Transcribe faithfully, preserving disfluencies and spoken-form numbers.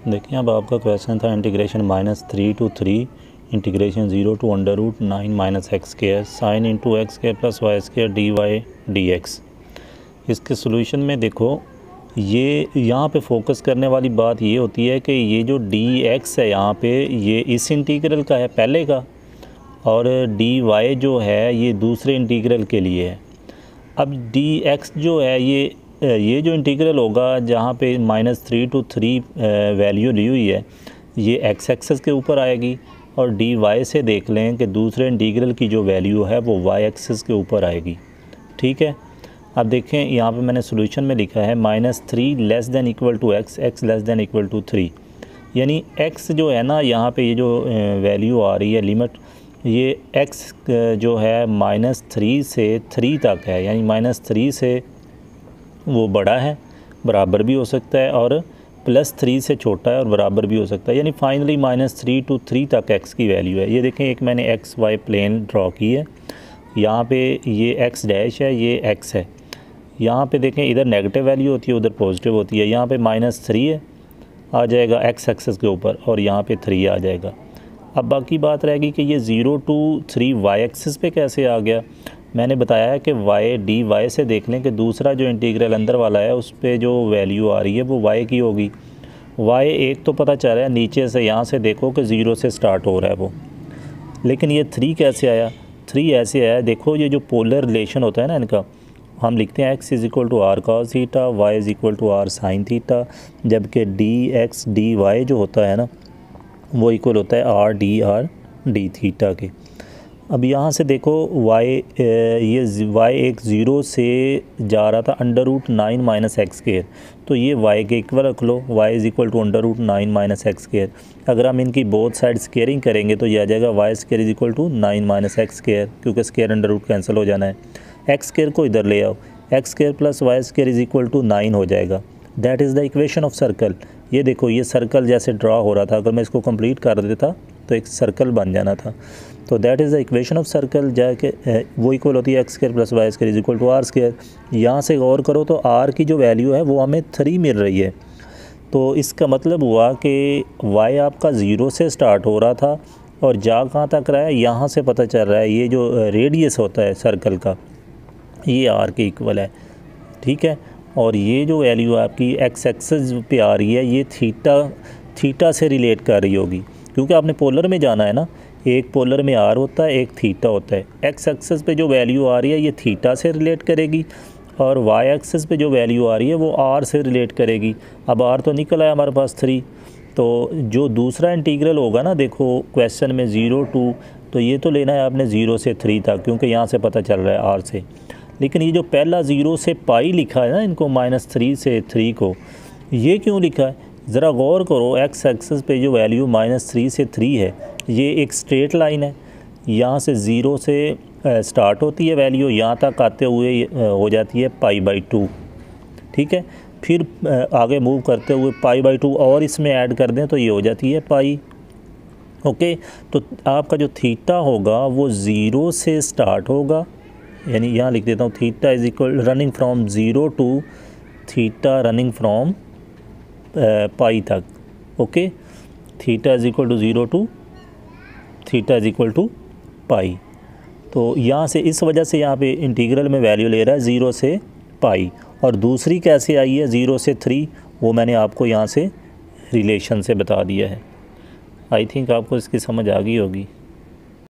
देखिए अब आपका क्वेश्चन था integration minus three two three integration zero two under root nine minus x square sine into x square plus y square d y d x. इसके solution में देखो ये यहाँ पे फोकस करने वाली बात ये होती है कि ये जो डी एक्स है यहाँ पे ये इस इंटीग्रल का है पहले का, और डी वाई जो है ये दूसरे इंटीग्रल के लिए है। अब डी एक्स जो है ये ये जो इंटीग्रल होगा जहाँ पे minus three two three value ली हुई है ये एक्स एक्सेस के ऊपर आएगी, और डी वाई से देख लें कि दूसरे इंटीग्रल की जो वैल्यू है वो वाई एक्सेस के ऊपर आएगी। ठीक है, अब देखें यहाँ पे मैंने सोल्यूशन में लिखा है minus three less than equal to x, x less than equal to three, यानी एक्स जो है ना यहाँ पे ये जो वैल्यू आ रही है लिमिट, ये एक्स जो है माइनस थ्री से थ्री तक है, यानी माइनस थ्री से वो बड़ा है बराबर भी हो सकता है, और प्लस थ्री से छोटा है और बराबर भी हो सकता है, यानी finally minus three two three तक एक्स की वैल्यू है। ये देखें एक मैंने एक्स वाई प्लेन ड्रॉ की है, यहाँ पे ये एक्स डैश है, ये एक्स है, यहाँ पे देखें इधर नेगेटिव वैल्यू होती है उधर पॉजिटिव होती है। यहाँ पे माइनस थ्री है आ जाएगा एक्स एक्सेस के ऊपर, और यहाँ पे थ्री आ जाएगा। अब बाकी बात रहेगी कि ये zero two three y axis पे कैसे आ गया। मैंने बताया है कि वाई डी वाई से देख लें कि दूसरा जो इंटीग्रल अंदर वाला है उस पर जो वैल्यू आ रही है वो वाई की होगी। वाई एक तो पता चल रहा है नीचे से, यहाँ से देखो कि ज़ीरो से स्टार्ट हो रहा है वो, लेकिन ये थ्री कैसे आया। थ्री ऐसे आया, देखो ये जो पोलर रिलेशन होता है ना इनका, हम लिखते हैं x is equal to r cos theta, y is equal to r sine theta, जबकि डी एक्स डी वाई जो होता है ना वो इक्वल होता है r d r d theta के। अब यहाँ से देखो y ये y एक ज़ीरो से जा रहा था under root nine minus x square, तो ये y के इक्वल रख लो, y is equal to under root nine minus x square. अगर हम इनकी बोथ साइड स्क्वेयरिंग करेंगे तो ये आ जाएगा y square is equal to nine minus x square, क्योंकि स्क्वायर अंडर रूट कैंसिल हो जाना है। एक्स स्क्वायर को इधर ले आओ, x square plus y square is equal to nine हो जाएगा। That is the equation of circle. ये देखो ये सर्कल जैसे ड्रा हो रहा था, अगर मैं इसको कंप्लीट कर देता तो एक सर्कल बन जाना था। तो that is the equation of circle, जाके वो इक्वल होती है x square plus y square is equal to r square. यहाँ से गौर करो तो आर की जो वैल्यू है वो हमें थ्री मिल रही है, तो इसका मतलब हुआ कि वाई आपका ज़ीरो से स्टार्ट हो रहा था और जा कहाँ तक रहा है, यहाँ से पता चल रहा है ये जो रेडियस होता है सर्कल का ये आर के इक्वल है। ठीक है, और ये जो वैल्यू आपकी एक्स एक्सेस पे आ रही है ये थीटा थीटा से रिलेट कर रही होगी, क्योंकि आपने पोलर में जाना है ना, एक पोलर में आर होता है एक थीटा होता है। एक्स एक्सेस पे जो वैल्यू आ रही है ये थीटा से रिलेट करेगी, और वाई एक्सेस पे जो वैल्यू आ रही है वो आर से रिलेट करेगी। अब आर तो निकल आया हमारे पास थ्री, तो जो दूसरा इंटीग्रल होगा ना, देखो क्वेश्चन में ज़ीरो टू, तो ये तो लेना है आपने ज़ीरो से थ्री तक, क्योंकि यहाँ से पता चल रहा है आर से। लेकिन ये जो पहला ज़ीरो से पाई लिखा है ना इनको, माइनस थ्री से थ्री को, ये क्यों लिखा है ज़रा गौर करो। एक्स एक्सेस पे जो वैल्यू माइनस थ्री से थ्री है ये एक स्ट्रेट लाइन है, यहाँ से ज़ीरो से स्टार्ट होती है वैल्यू, यहाँ तक आते हुए हो जाती है पाई बाई टू। ठीक है, फिर आगे मूव करते हुए पाई बाई टू और इसमें ऐड कर दें तो ये हो जाती है पाई। ओके, तो आपका जो थीटा होगा वो ज़ीरो से स्टार्ट होगा, यानी यहाँ लिख देता हूँ theta is equal running from zero to theta running from pi तक। Okay, theta is equal to zero to theta is equal to pi. तो यहाँ से इस वजह से यहाँ पे इंटीग्रल में वैल्यू ले रहा है ज़ीरो से पाई, और दूसरी कैसे आई है ज़ीरो से थ्री, वो मैंने आपको यहाँ से रिलेशन से बता दिया है। आई थिंक आपको इसकी समझ आ गई होगी।